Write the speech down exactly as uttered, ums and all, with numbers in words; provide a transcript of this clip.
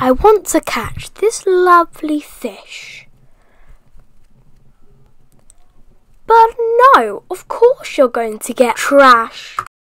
I want to catch this lovely fish. But no, of course you're going to get trash.